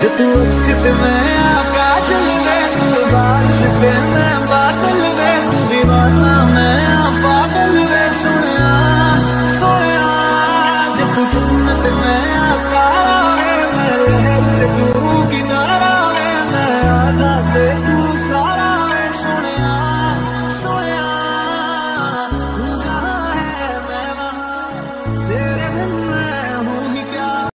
तू अखत में आकाजल में, तू बारिश में बादल में, तू दीवाना